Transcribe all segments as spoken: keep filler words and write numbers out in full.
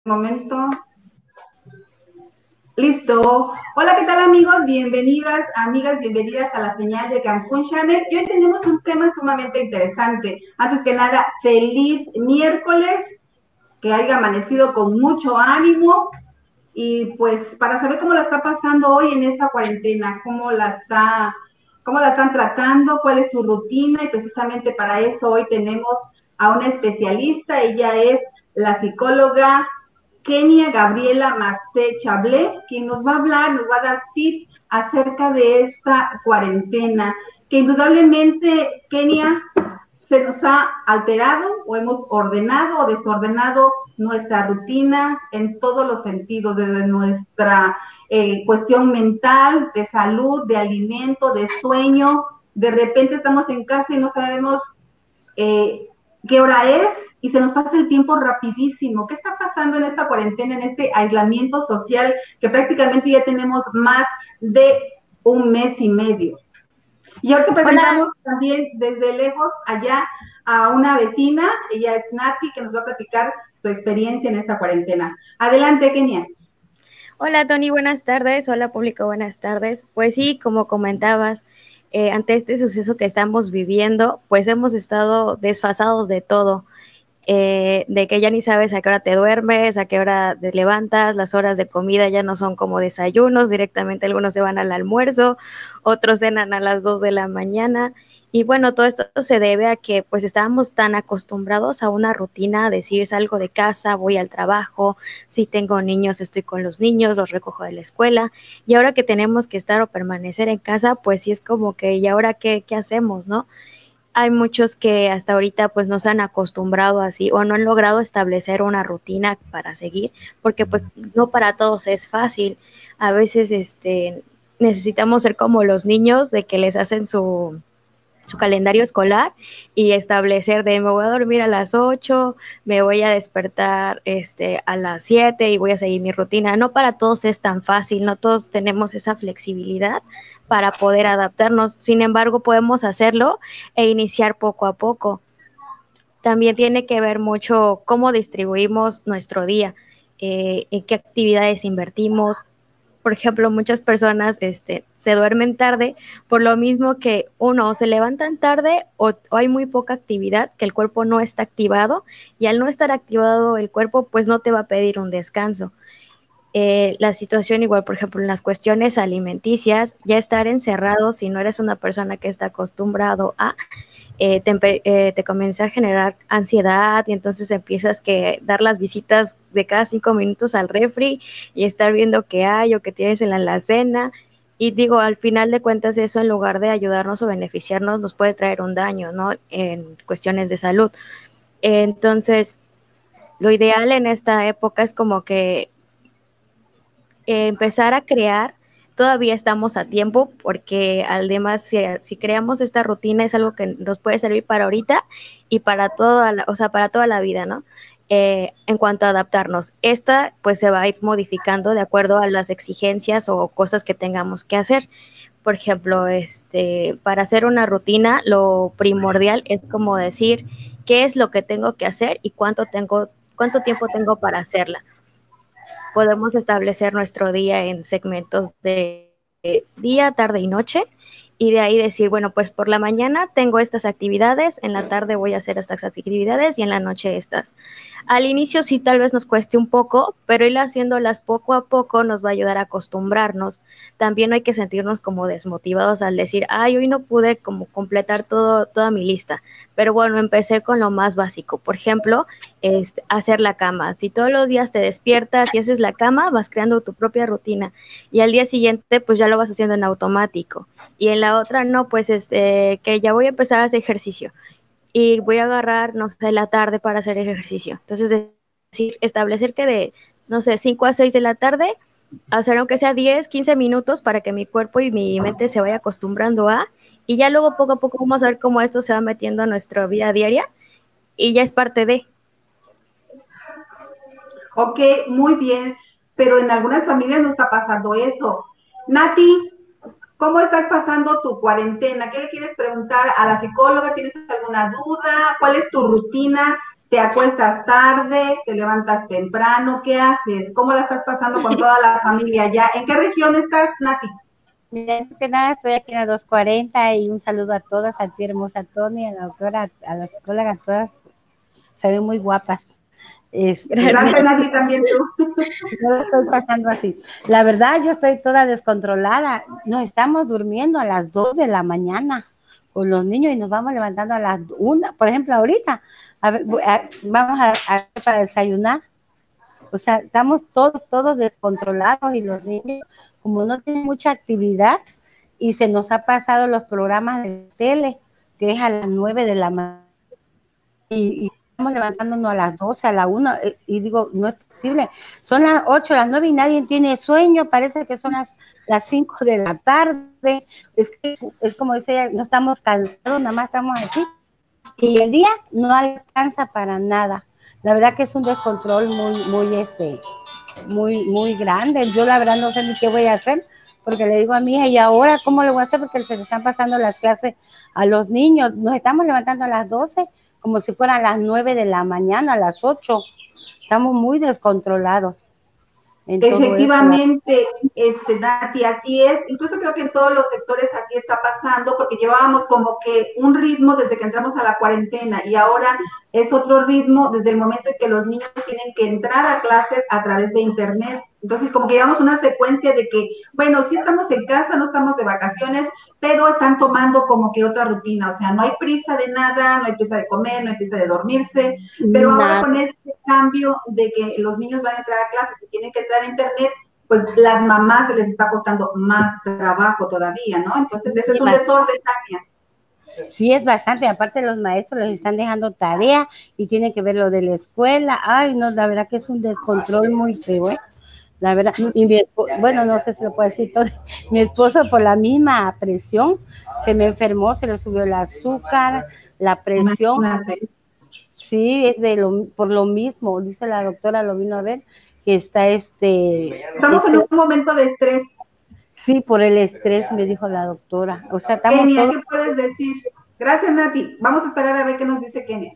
Momento. Listo. Hola, ¿qué tal amigos? Bienvenidas, amigas, bienvenidas a la señal de Cancún Channel. Y hoy tenemos un tema sumamente interesante. Antes que nada, feliz miércoles, que haya amanecido con mucho ánimo. Y pues para saber cómo la está pasando hoy en esta cuarentena, cómo la está, cómo la están tratando, cuál es su rutina, y precisamente para eso hoy tenemos a una especialista. Ella es la psicóloga Kenia Gabriela Masté Chablé, quien nos va a hablar, nos va a dar tips acerca de esta cuarentena, que indudablemente, Kenia, se nos ha alterado o hemos ordenado o desordenado nuestra rutina en todos los sentidos, desde nuestra eh, cuestión mental, de salud, de alimento, de sueño. De repente estamos en casa y no sabemos eh, qué hora es y se nos pasa el tiempo rapidísimo. ¿Qué está pasando en esta cuarentena, en este aislamiento social que prácticamente ya tenemos más de un mes y medio? Y ahora te Hola, presentamos también desde lejos allá a una vecina, ella es Nati, que nos va a platicar su experiencia en esta cuarentena. Adelante, Kenia. hola Tony, buenas tardes. Hola público, buenas tardes. Pues sí, como comentabas, eh, ante este suceso que estamos viviendo, pues hemos estado desfasados de todo, eh, de que ya ni sabes a qué hora te duermes, a qué hora te levantas, las horas de comida ya no son como desayunos, directamente algunos se van al almuerzo, otros cenan a las dos de la mañana. Y bueno, todo esto se debe a que pues estábamos tan acostumbrados a una rutina, a decir salgo de casa, voy al trabajo, si tengo niños estoy con los niños, los recojo de la escuela, y ahora que tenemos que estar o permanecer en casa, pues sí es como que, ¿y ahora qué, qué hacemos, no? Hay muchos que hasta ahorita pues no se han acostumbrado así o no han logrado establecer una rutina para seguir, porque pues no para todos es fácil. A veces este necesitamos ser como los niños de que les hacen su su calendario escolar y establecer de me voy a dormir a las ocho, me voy a despertar este, a las siete y voy a seguir mi rutina. No para todos es tan fácil, no todos tenemos esa flexibilidad para poder adaptarnos. Sin embargo, podemos hacerlo e iniciar poco a poco. También tiene que ver mucho cómo distribuimos nuestro día, eh, en qué actividades invertimos. Por ejemplo, muchas personas este, se duermen tarde por lo mismo que uno se levantan tarde o, o, hay muy poca actividad, que el cuerpo no está activado y al no estar activado el cuerpo pues no te va a pedir un descanso. Eh, la situación igual, por ejemplo, en las cuestiones alimenticias, ya estar encerrado si no eres una persona que está acostumbrado a eh, te, eh, te comienza a generar ansiedad y entonces empiezas que dar las visitas de cada cinco minutos al refri y estar viendo qué hay o qué tienes en la alacena. Y digo, al final de cuentas eso en lugar de ayudarnos o beneficiarnos nos puede traer un daño, ¿no? En cuestiones de salud. Entonces, lo ideal en esta época es como que eh, empezar a crear, todavía estamos a tiempo porque además si, si, creamos esta rutina es algo que nos puede servir para ahorita y para toda la, o sea, para toda la vida, ¿no? Eh, en cuanto a adaptarnos, esta pues se va a ir modificando de acuerdo a las exigencias o cosas que tengamos que hacer. Por ejemplo, este, para hacer una rutina, lo primordial es como decir qué es lo que tengo que hacer y cuánto tengo, cuánto tiempo tengo para hacerla. Podemos establecer nuestro día en segmentos de día, tarde y noche, y de ahí decir, bueno, pues por la mañana tengo estas actividades, en la tarde voy a hacer estas actividades y en la noche estas. Al inicio sí tal vez nos cueste un poco, pero ir haciéndolas poco a poco nos va a ayudar a acostumbrarnos. También no hay que sentirnos como desmotivados al decir, ay, hoy no pude como completar todo, toda mi lista, pero bueno, empecé con lo más básico. Por ejemplo, es hacer la cama. Si todos los días te despiertas y haces la cama, vas creando tu propia rutina y al día siguiente pues ya lo vas haciendo en automático. Y en la otra no, pues este, que ya voy a empezar a hacer ejercicio y voy a agarrar, no sé, la tarde para hacer ejercicio. Entonces, decir, establecer que de, no sé, cinco a seis de la tarde, hacer aunque sea diez, quince minutos para que mi cuerpo y mi mente se vaya acostumbrando a, y ya luego poco a poco vamos a ver cómo esto se va metiendo a nuestra vida diaria y ya es parte de. Ok, muy bien, pero en algunas familias no está pasando eso. Nati, ¿cómo estás pasando tu cuarentena? ¿Qué le quieres preguntar a la psicóloga? ¿Tienes alguna duda? ¿Cuál es tu rutina? ¿Te acuestas tarde? ¿Te levantas temprano? ¿Qué haces? ¿Cómo la estás pasando con toda la familia ya? ¿En qué región estás, Nati? Mira, antes que nada, estoy aquí en la doscientos cuarenta y un saludo a todas, a ti hermosa Tony, a la doctora, a la psicóloga, todas se ven muy guapas. Este, Gracias, Nati, también tú. Yo lo estoy pasando así. La verdad, yo estoy toda descontrolada. Nos estamos durmiendo a las dos de la mañana con los niños y nos vamos levantando a las una. Por ejemplo, ahorita, a ver, a, vamos a, a para desayunar. O sea, estamos todos, todos descontrolados y los niños, como no tienen mucha actividad, y se nos ha pasado los programas de tele, que es a las nueve de la mañana, y, y estamos levantándonos a las doce, a la una, y digo, no es posible. Son las ocho, las nueve y nadie tiene sueño, parece que son las, las cinco de la tarde. Es que es como dice ella, no estamos cansados, nada más estamos aquí. Y el día no alcanza para nada. La verdad que es un descontrol muy, muy, este, muy, muy grande. Yo la verdad no sé ni qué voy a hacer, porque le digo a mi hija, ¿y ahora cómo le voy a hacer? Porque se le están pasando las clases a los niños. Nos estamos levantando a las doce, como si fueran las nueve de la mañana, a las ocho. Estamos muy descontrolados. Efectivamente, este, Nati, así es. Incluso creo que en todos los sectores así está pasando, porque llevábamos como que un ritmo desde que entramos a la cuarentena y ahora es otro ritmo desde el momento en que los niños tienen que entrar a clases a través de internet. Entonces, como que llevamos una secuencia de que, bueno, sí estamos en casa, no estamos de vacaciones, pero están tomando como que otra rutina. O sea, no hay prisa de nada, no hay prisa de comer, no hay prisa de dormirse, pero ahora con este cambio de que los niños van a entrar a clases y tienen que entrar a internet, pues las mamás se les está costando más trabajo todavía, ¿no? Entonces, ese es un desorden, Tania. Sí, es bastante. Aparte, los maestros les están dejando tarea y tienen que ver lo de la escuela. Ay, no, la verdad que es un descontrol muy feo, ¿eh? La verdad. Y mi esposo, bueno, no sé si lo puedo decir todo. Mi esposo, por la misma presión, se me enfermó, se le subió el azúcar, la presión. Imagínate. Sí, es de lo, por lo mismo, dice la doctora, lo vino a ver, que está este... Estamos este, en un momento de estrés. Sí, por el estrés, me dijo la doctora. O sea, estamos Kenia, todos... ¿qué puedes decir? Gracias, Nati. Vamos a esperar a ver qué nos dice Kenia.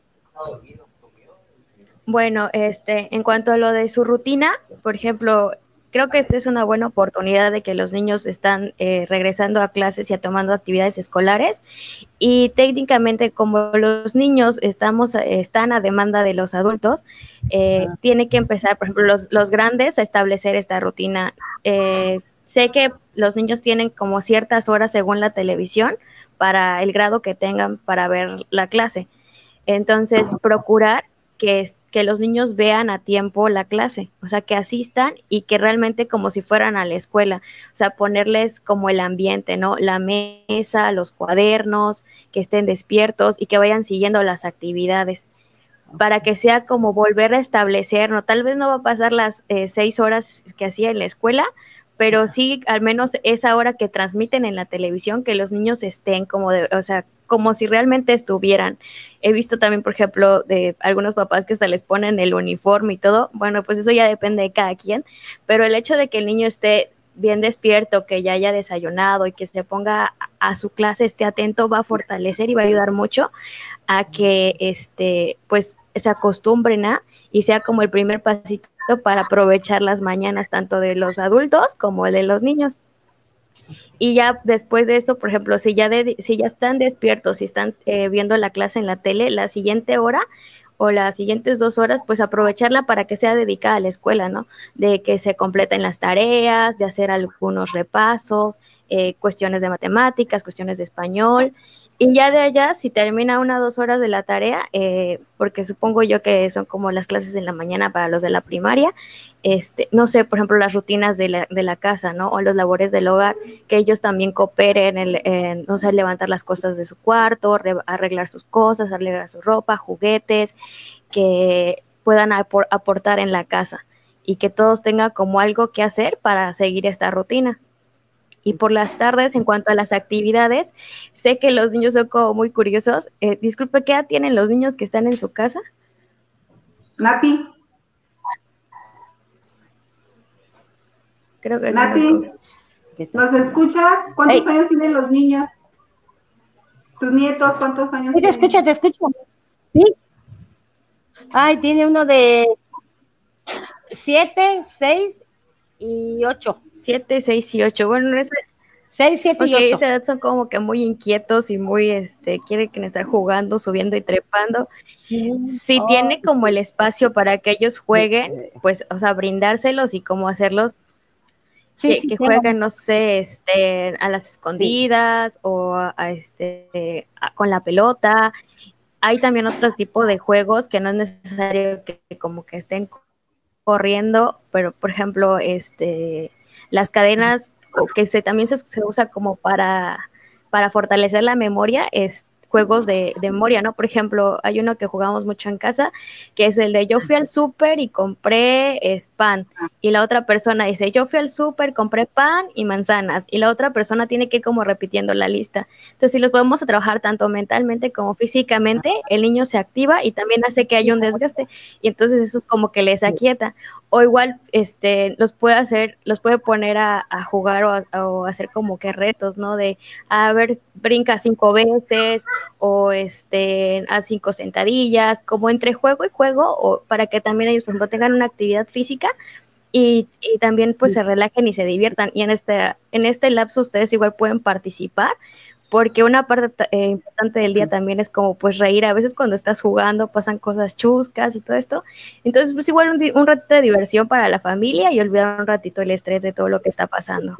Bueno, este, en cuanto a lo de su rutina, por ejemplo, creo que esta es una buena oportunidad de que los niños están eh, regresando a clases y a tomando actividades escolares, y técnicamente como los niños estamos están a demanda de los adultos, eh, ah. tiene que empezar, por ejemplo, los, los grandes a establecer esta rutina. Eh, sé que los niños tienen como ciertas horas según la televisión para el grado que tengan para ver la clase. Entonces, procurar que, que los niños vean a tiempo la clase, o sea, que asistan y que realmente como si fueran a la escuela, o sea, ponerles como el ambiente, ¿no? La mesa, los cuadernos, que estén despiertos y que vayan siguiendo las actividades, para que sea como volver a establecer, ¿no? Tal vez no va a pasar las eh, seis horas que hacía en la escuela, pero sí al menos esa hora que transmiten en la televisión, que los niños estén como de, o sea, como si realmente estuvieran. He visto también, por ejemplo, de algunos papás que hasta les ponen el uniforme y todo. Bueno, pues eso ya depende de cada quien, pero el hecho de que el niño esté bien despierto, que ya haya desayunado y que se ponga a, a su clase, esté atento, va a fortalecer y va a ayudar mucho a que este, pues se acostumbren a y sea como el primer pasito para aprovechar las mañanas tanto de los adultos como de los niños. Y ya después de eso, por ejemplo, si ya, de, si ya están despiertos, si están eh, viendo la clase en la tele, la siguiente hora o las siguientes dos horas, pues aprovecharla para que sea dedicada a la escuela, ¿no? De que se completen las tareas, de hacer algunos repasos, eh, cuestiones de matemáticas, cuestiones de español. Y ya de allá, si termina una o dos horas de la tarea, eh, porque supongo yo que son como las clases en la mañana para los de la primaria, este, no sé, por ejemplo, las rutinas de la, de la casa, ¿no? O los labores del hogar, que ellos también cooperen, en, en, no sé, levantar las cosas de su cuarto, re, arreglar sus cosas, arreglar su ropa, juguetes, que puedan apor, aportar en la casa y que todos tengan como algo que hacer para seguir esta rutina. Y por las tardes, en cuanto a las actividades, sé que los niños son como muy curiosos. Eh, disculpe, ¿qué edad tienen los niños que están en su casa? Nati. Creo que Nati, ¿nos escuchas? ¿Cuántos hey. años tienen los niños? ¿Tus nietos cuántos años sí, te tienen? escucho, te escucho. Sí. Ay, tiene uno de siete, seis y ocho. Siete, seis y ocho. Bueno, esa, Seis, siete y porque ocho. esa edad son como que muy inquietos y muy, este, quieren que estar jugando, subiendo y trepando. Sí. Si Oh, tiene como el espacio para que ellos jueguen, pues, o sea, brindárselos y como hacerlos sí, que, sí que tengo. jueguen, no sé, este, a las Sí. escondidas o a, a este, a- con la pelota. Hay también otro tipo de juegos que no es necesario que, que como que estén corriendo, pero por ejemplo, este, las cadenas, o que se, también se, se usa como para, para fortalecer la memoria, es juegos de, de memoria, ¿no? Por ejemplo, hay uno que jugamos mucho en casa, que es el de yo fui al súper y compré es, pan, y la otra persona dice, yo fui al súper, compré pan y manzanas, y la otra persona tiene que ir como repitiendo la lista. Entonces, si los podemos trabajar tanto mentalmente como físicamente, el niño se activa y también hace que haya un desgaste, y entonces eso es como que les aquieta. O igual este los puede hacer, los puede poner a, a jugar o, a, o hacer como que retos, ¿no? De a ver, brinca cinco veces o este a cinco sentadillas, como entre juego y juego, o para que también ellos, por ejemplo, tengan una actividad física y, y también pues se relajen y se diviertan. Y en este, en este lapso ustedes igual pueden participar, porque una parte eh, importante del día también es como pues reír. A veces cuando estás jugando pasan cosas chuscas y todo esto. Entonces pues igual un, un ratito de diversión para la familia y olvidar un ratito el estrés de todo lo que está pasando.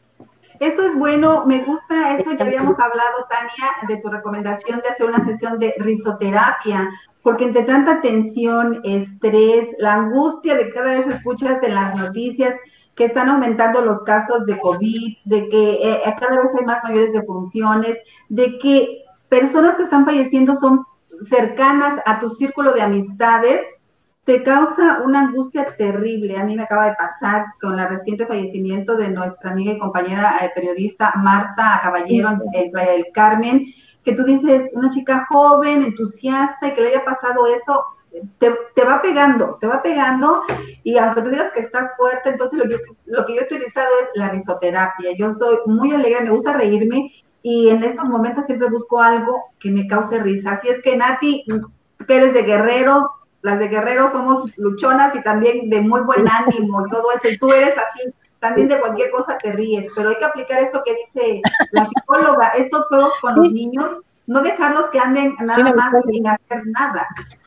Eso es bueno, me gusta eso. Ya habíamos hablado, Tania, de tu recomendación de hacer una sesión de risoterapia, porque entre tanta tensión, estrés, la angustia de cada vez escuchas en las noticias que están aumentando los casos de COVID, de que eh, cada vez hay más mayores defunciones, de que personas que están falleciendo son cercanas a tu círculo de amistades, te causa una angustia terrible. A mí me acaba de pasar con el reciente fallecimiento de nuestra amiga y compañera eh, periodista Marta Caballero en, en Playa del Carmen, que tú dices, una chica joven, entusiasta, y que le haya pasado eso, te, te va pegando, te va pegando, y aunque tú digas que estás fuerte, entonces lo, yo, lo que yo he utilizado es la risoterapia. Yo soy muy alegre, me gusta reírme, y en estos momentos siempre busco algo que me cause risa. Así es que, Nati, que eres de Guerrero, las de Guerrero somos luchonas y también de muy buen ánimo y todo eso, y tú eres así, también de cualquier cosa te ríes, pero hay que aplicar esto que dice la psicóloga, estos juegos con los Sí, niños, no dejarlos que anden sí nada me más gustó. sin hacer nada,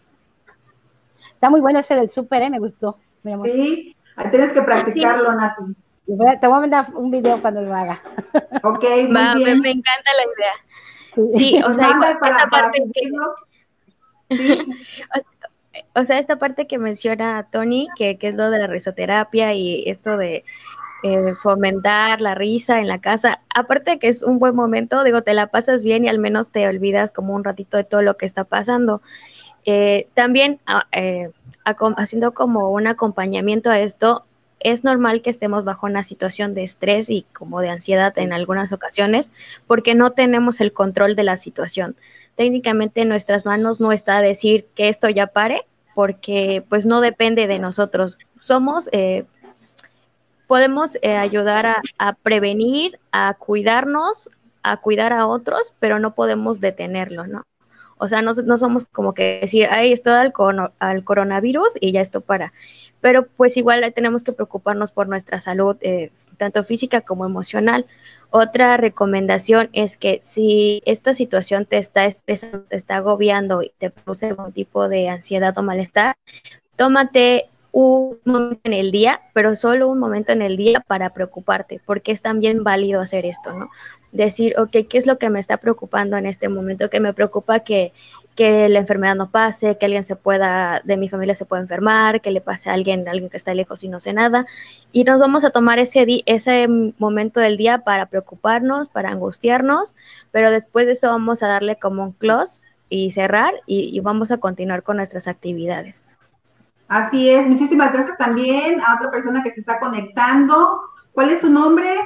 Está muy bueno ese del súper, ¿eh? Me gustó. Mi amor. ¿sí? Tienes que Sí, practicarlo, Nati. Voy a- Te voy a mandar un video cuando lo haga. Ok, muy va, me, bien. me encanta la idea. Sí, Sí. o Me sea, igual mandas esta para, para parte que, subirlo, ¿sí? o, o sea, esta parte que menciona Tony, que, que es lo de la risoterapia y esto de eh, fomentar la risa en la casa, aparte de que es un buen momento, digo, te la pasas bien y al menos te olvidas como un ratito de todo lo que está pasando. Eh, también ah, eh, haciendo como un acompañamiento a esto, es normal que estemos bajo una situación de estrés y como de ansiedad en algunas ocasiones, porque no tenemos el control de la situación. Técnicamente en nuestras manos no está a decir que esto ya pare, porque pues no depende de nosotros. Somos eh, podemos eh, ayudar a, a, prevenir, a cuidarnos, a cuidar a otros, pero no podemos detenerlo, ¿no? O sea, no, no somos como que decir, ay, esto al, al coronavirus y ya esto para. Pero pues igual tenemos que preocuparnos por nuestra salud, eh, tanto física como emocional. Otra recomendación es que si esta situación te está estresando, te está agobiando y te produce algún tipo de ansiedad o malestar, tómate un momento en el día, pero solo un momento en el día para preocuparte, porque es también válido hacer esto, ¿no? Decir, ok, ¿qué es lo que me está preocupando en este momento? Que me preocupa que, que la enfermedad no pase, que alguien se pueda, de mi familia se pueda enfermar, que le pase a alguien, a alguien que está lejos y no sé nada. Y nos vamos a tomar ese, di ese momento del día para preocuparnos, para angustiarnos, pero después de eso vamos a darle como un close y cerrar y, y vamos a continuar con nuestras actividades. Así es, muchísimas gracias también a otra persona que se está conectando. ¿Cuál es su nombre?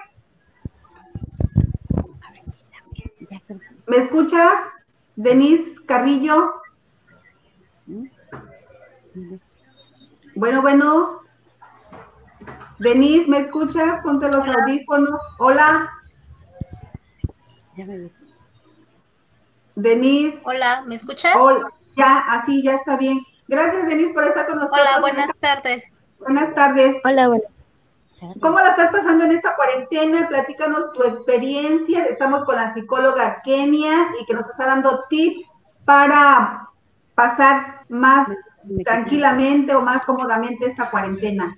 ¿Me escuchas? Denise Carrillo. Bueno, bueno. Denise, ¿me escuchas? Ponte los Hola. audífonos. Hola. Denise. Hola, ¿me escuchan? Hola. Ya, así ya está bien. Gracias, Denise, por estar con nosotros. Hola, buenas tardes. Buenas tardes. Hola, buenas. ¿Cómo la estás pasando en esta cuarentena? Platícanos tu experiencia. Estamos con la psicóloga Kenia y que nos está dando tips para pasar más tranquilamente o más cómodamente esta cuarentena.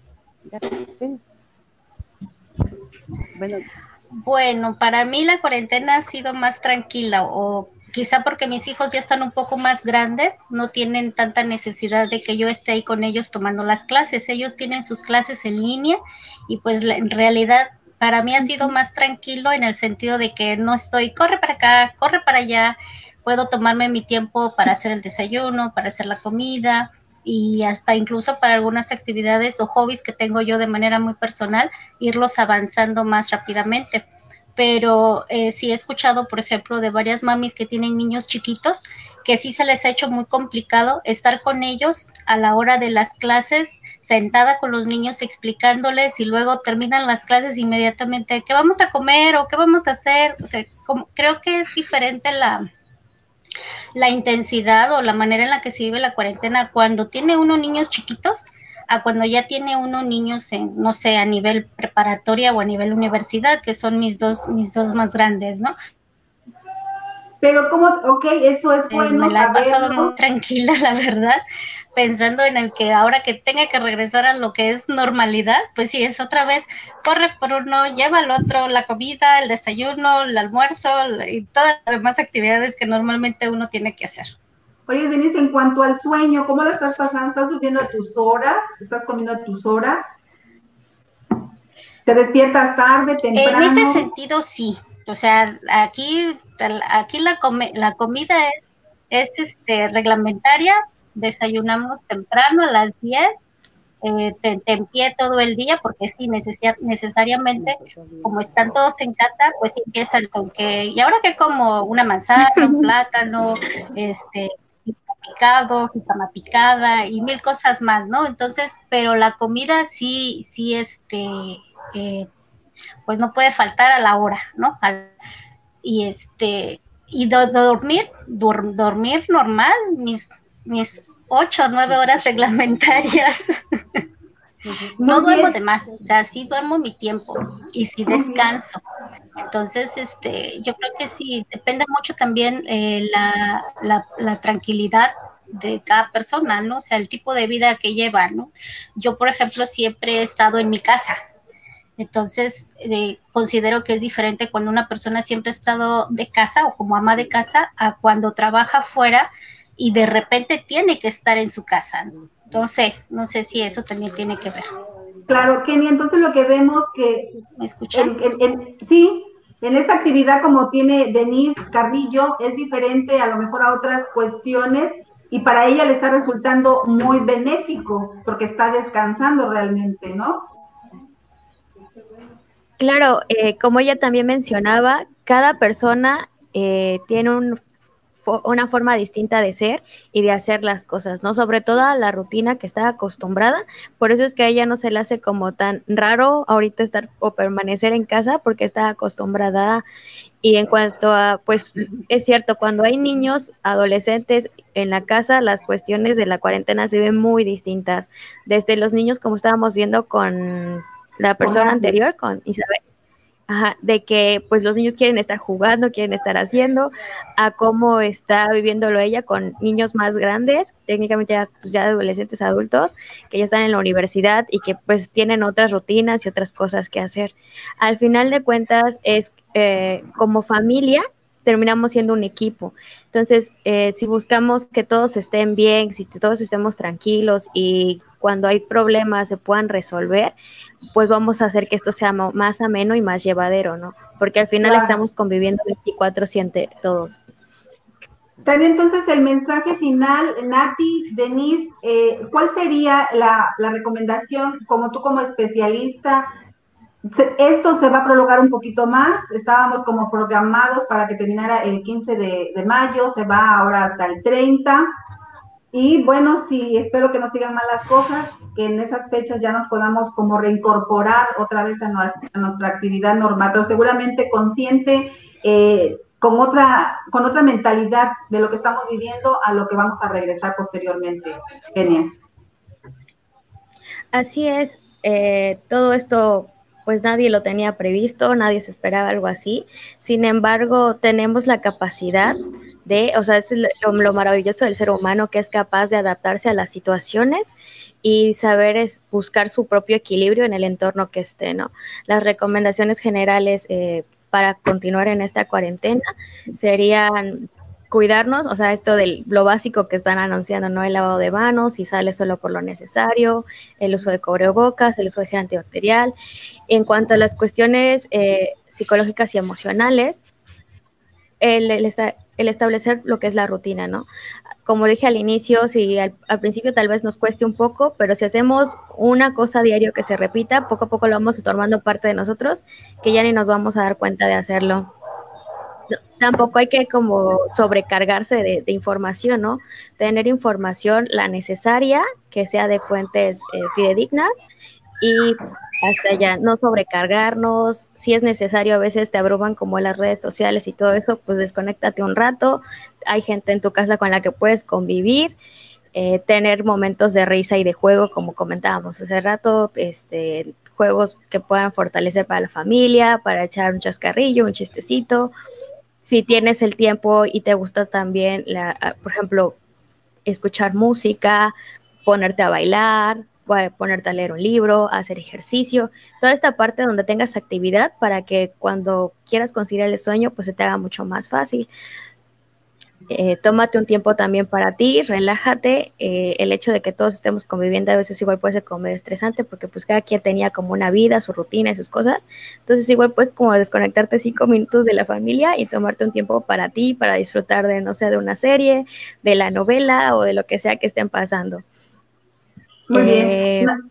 Bueno. Bueno, para mí la cuarentena ha sido más tranquila, o quizá porque mis hijos ya están un poco más grandes, no tienen tanta necesidad de que yo esté ahí con ellos tomando las clases. Ellos tienen sus clases en línea y pues la, en realidad para mí ha sido más tranquilo en el sentido de que no estoy, corre para acá, corre para allá, puedo tomarme mi tiempo para hacer el desayuno, para hacer la comida, y hasta incluso para algunas actividades o hobbies que tengo yo de manera muy personal, irlos avanzando más rápidamente. Pero eh, sí he escuchado, por ejemplo, de varias mamis que tienen niños chiquitos, que sí se les ha hecho muy complicado estar con ellos a la hora de las clases, sentada con los niños explicándoles, y luego terminan las clases inmediatamente, ¿qué vamos a comer o qué vamos a hacer? O sea, como, creo que es diferente la... la intensidad o la manera en la que se vive la cuarentena cuando tiene uno niños chiquitos a cuando ya tiene uno niños en, no sé, a nivel preparatoria o a nivel universidad, que son mis dos, mis dos más grandes, ¿no? Pero como, ok, eso es bueno. Eh, me la he pasado muy tranquila, la verdad, pensando en el que ahora que tenga que regresar a lo que es normalidad, pues sí, es otra vez, corre por uno, lleva al otro, la comida, el desayuno, el almuerzo y todas las demás actividades que normalmente uno tiene que hacer. Oye, Denise, en cuanto al sueño, ¿cómo la estás pasando? ¿Estás durmiendo a tus horas? ¿Estás comiendo a tus horas? ¿Te despiertas tarde, temprano? En ese sentido, sí. O sea, aquí, aquí la, come, la comida es, es este, reglamentaria. Desayunamos temprano a las diez, eh, te, te en pie todo el día, porque sí, neces necesariamente, como están todos en casa, pues empiezan con que, ¿y ahora qué como? Una manzana, un plátano, este, picado, jicama picada y mil cosas más, ¿no? Entonces, pero la comida sí, sí, este, eh, pues no puede faltar a la hora, ¿no? Al, y este, y do, do dormir, dur, dormir normal, mis, mis ocho o nueve horas reglamentarias. No duermo de más, o sea, sí duermo mi tiempo y sí descanso. Entonces, este, yo creo que sí, depende mucho también eh, la, la, la tranquilidad de cada persona, ¿no? O sea, el tipo de vida que lleva, ¿no? Yo, por ejemplo, siempre he estado en mi casa. Entonces, eh, considero que es diferente cuando una persona siempre ha estado de casa o como ama de casa a cuando trabaja fuera y de repente tiene que estar en su casa, ¿no? No sé, no sé si eso también tiene que ver. Claro, Kenia, entonces lo que vemos que... ¿Me escuchan? En, en, en, sí, en esta actividad como tiene Denise Carrillo, es diferente a lo mejor a otras cuestiones y para ella le está resultando muy benéfico porque está descansando realmente, ¿no? Claro, eh, como ella también mencionaba, cada persona eh, tiene un una forma distinta de ser y de hacer las cosas, ¿no? Sobre todo a la rutina que está acostumbrada, por eso es que a ella no se le hace como tan raro ahorita estar o permanecer en casa porque está acostumbrada. Y en cuanto a, pues es cierto, cuando hay niños, adolescentes en la casa, las cuestiones de la cuarentena se ven muy distintas, desde los niños como estábamos viendo con la persona anterior, con Isabel. Ajá, de que pues los niños quieren estar jugando, quieren estar haciendo, a cómo está viviéndolo ella con niños más grandes, técnicamente ya, pues, ya adolescentes adultos, que ya están en la universidad y que pues tienen otras rutinas y otras cosas que hacer. Al final de cuentas es eh, como familia terminamos siendo un equipo. Entonces, eh, si buscamos que todos estén bien, si todos estemos tranquilos y cuando hay problemas se puedan resolver, pues vamos a hacer que esto sea más ameno y más llevadero, ¿no? Porque al final claro, estamos conviviendo veinticuatro siete todos. También entonces el mensaje final, Nati, Denise, eh, ¿cuál sería la, la recomendación como tú como especialista? Esto se va a prolongar un poquito más, estábamos como programados para que terminara el quince de, de mayo, se va ahora hasta el treinta, y bueno, sí, espero que no sigan mal las cosas, que en esas fechas ya nos podamos como reincorporar otra vez a nuestra, a nuestra actividad normal, pero seguramente consciente, eh, con otra, con otra mentalidad de lo que estamos viviendo a lo que vamos a regresar posteriormente, Kenia. Así es, eh, todo esto pues nadie lo tenía previsto, nadie se esperaba algo así, sin embargo tenemos la capacidad de, o sea, es lo, lo maravilloso del ser humano, que es capaz de adaptarse a las situaciones y saber es buscar su propio equilibrio en el entorno que esté, ¿no? Las recomendaciones generales eh, para continuar en esta cuarentena serían cuidarnos, o sea, esto de lo básico que están anunciando, ¿no? El lavado de manos, y sale solo por lo necesario, el uso de cubrebocas, el uso de gel antibacterial. En cuanto a las cuestiones eh, psicológicas y emocionales, el, el, esta, el establecer lo que es la rutina, ¿no? Como dije al inicio, si al, al principio tal vez nos cueste un poco, pero si hacemos una cosa a diario que se repita, poco a poco lo vamos tomando parte de nosotros, que ya ni nos vamos a dar cuenta de hacerlo. No, tampoco hay que como sobrecargarse de, de información, ¿no? Tener información la necesaria, que sea de fuentes eh, fidedignas, y hasta allá, no sobrecargarnos. Si es necesario, a veces te abruman como las redes sociales y todo eso, pues desconéctate un rato. Hay gente en tu casa con la que puedes convivir, eh, tener momentos de risa y de juego, como comentábamos hace rato, este, juegos que puedan fortalecer para la familia, para echar un chascarrillo, un chistecito. Si tienes el tiempo y te gusta también, la, por ejemplo, escuchar música, ponerte a bailar, ponerte a leer un libro, hacer ejercicio, toda esta parte donde tengas actividad para que cuando quieras conciliar el sueño, pues se te haga mucho más fácil. Eh, tómate un tiempo también para ti, relájate. Eh, el hecho de que todos estemos conviviendo a veces igual puede ser como medio estresante, porque pues cada quien tenía como una vida, su rutina y sus cosas. Entonces igual puedes como desconectarte cinco minutos de la familia y tomarte un tiempo para ti, para disfrutar de, no sé, de una serie, de la novela o de lo que sea que estén pasando. Muy eh, bien.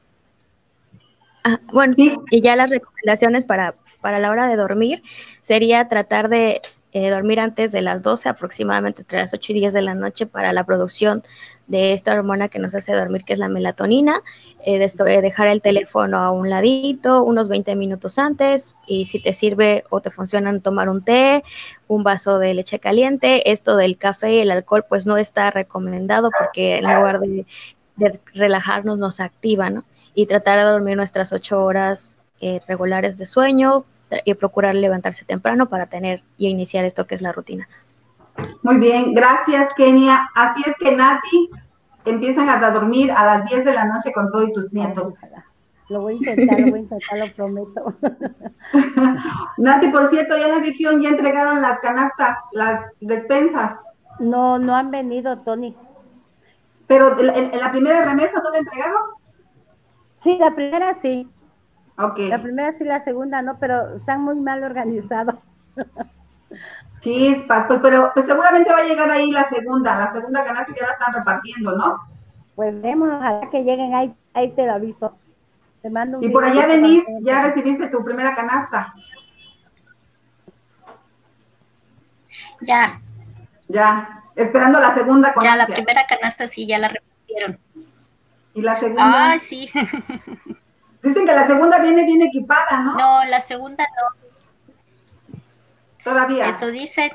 Ah, bueno, sí. Y ya las recomendaciones para, para la hora de dormir sería tratar de eh, dormir antes de las doce, aproximadamente entre las ocho y diez de la noche, para la producción de esta hormona que nos hace dormir, que es la melatonina. Eh, de esto, eh, dejar el teléfono a un ladito unos veinte minutos antes, y si te sirve o te funciona tomar un té, un vaso de leche caliente. Esto del café y el alcohol pues no está recomendado, porque en lugar de, de relajarnos nos activa, ¿no? Y tratar de dormir nuestras ocho horas eh, regulares de sueño, y procurar levantarse temprano para tener y iniciar esto que es la rutina. Muy bien, gracias, Kenia. Así es que, Nati, empiezan a dormir a las diez de la noche con todos tus nietos. Lo voy a intentar, lo voy a intentar, lo prometo. Nati, por cierto, ya en la región ya entregaron las canastas, las despensas. No, no han venido, Tony. ¿Pero en, en la primera remesa no la entregaron? Sí, la primera sí. Okay. La primera sí, la segunda no, pero están muy mal organizados. Chispas, pues, pero pues seguramente va a llegar ahí la segunda, la segunda canasta ya la están repartiendo, ¿no? Pues vemos, ojalá que lleguen ahí, ahí te lo aviso. Te mando un y por allá, video, Denise, ya recibiste tu primera canasta. Ya. Ya, esperando la segunda canasta. Ya, la primera canasta sí, ya la repartieron. ¿Y la segunda? Ah, sí. Dicen que la segunda viene bien equipada, ¿no? No, la segunda no. Todavía. Eso dicen.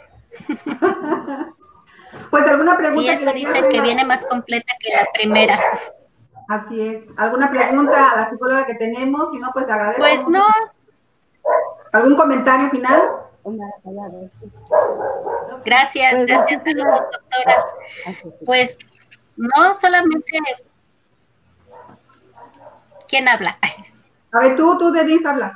Pues alguna pregunta. Sí, eso que dicen que viene más completa que la primera. Así es. ¿Alguna pregunta a la psicóloga que tenemos? Si no, pues agradezco. Pues no. ¿Algún comentario final? Gracias, pues, gracias. Saludos, doctora. Pues no solamente... ¿Quién habla? A ver, tú, tú, Denise, habla.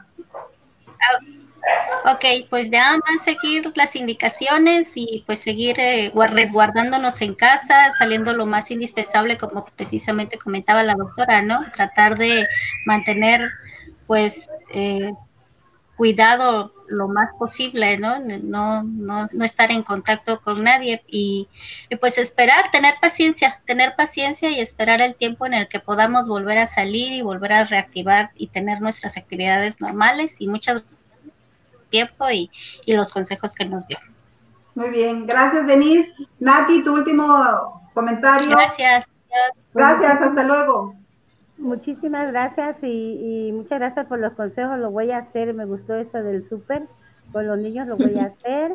Ok, pues nada más seguir las indicaciones y pues seguir eh, resguardándonos en casa, saliendo lo más indispensable, como precisamente comentaba la doctora, ¿no? Tratar de mantener pues eh, cuidado lo más posible, ¿no? No, no, no estar en contacto con nadie y, y pues esperar, tener paciencia, tener paciencia y esperar el tiempo en el que podamos volver a salir y volver a reactivar y tener nuestras actividades normales. Y muchas tiempo y, y los consejos que nos dio. Muy bien, gracias, Denise. Nati, tu último comentario. Gracias. Gracias, hasta luego. Muchísimas gracias y, y muchas gracias por los consejos, lo voy a hacer, me gustó eso del súper, con los niños lo voy a hacer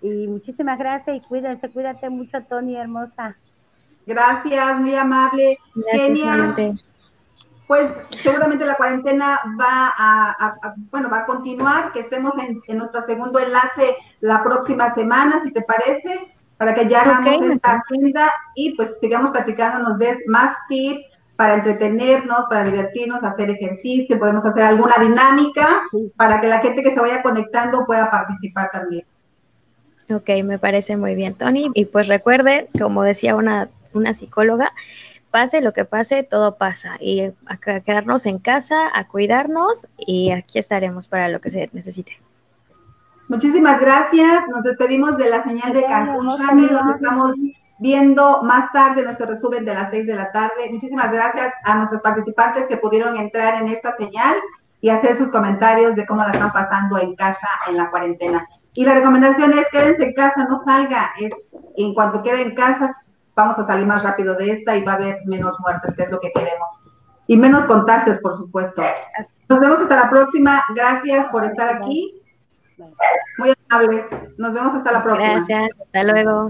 Y muchísimas gracias y cuídense, cuídate mucho, Tony, hermosa. Gracias, muy amable. Gracias, Kenia, igualmente. pues seguramente la cuarentena va a, a, a, bueno, va a continuar, que estemos en, en nuestro segundo enlace la próxima semana, si te parece, para que ya hagamos Ok, esta agenda y pues sigamos platicando, nos des más tips para entretenernos, para divertirnos, hacer ejercicio, podemos hacer alguna dinámica para que la gente que se vaya conectando pueda participar también. Ok, me parece muy bien, Tony. Y pues recuerde, como decía una, una psicóloga, pase lo que pase, todo pasa. Y a quedarnos en casa, a cuidarnos y aquí estaremos para lo que se necesite. Muchísimas gracias. Nos despedimos de la señal de Cancún Channel. Nos estamos viendo más tarde nuestro resumen de las seis de la tarde. Muchísimas gracias a nuestros participantes que pudieron entrar en esta señal y hacer sus comentarios de cómo la están pasando en casa en la cuarentena. Y la recomendación es quédense en casa, no salga. Es, en cuanto quede en casa, vamos a salir más rápido de esta y va a haber menos muertes, que es lo que queremos. Y menos contagios, por supuesto. Nos vemos hasta la próxima. Gracias por estar aquí. Muy amables. Nos vemos hasta la próxima. Gracias. Hasta luego.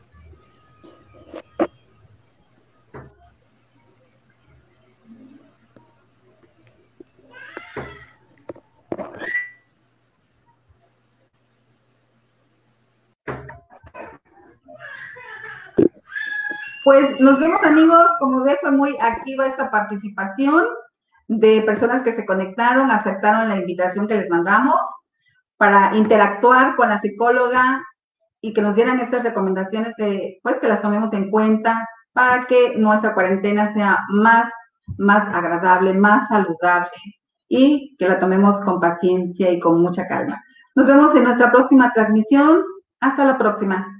Pues nos vemos, amigos. Como ve, fue muy activa esta participación de personas que se conectaron, aceptaron la invitación que les mandamos para interactuar con la psicóloga y que nos dieran estas recomendaciones de, pues, que las tomemos en cuenta para que nuestra cuarentena sea más, más agradable, más saludable y que la tomemos con paciencia y con mucha calma. Nos vemos en nuestra próxima transmisión. Hasta la próxima.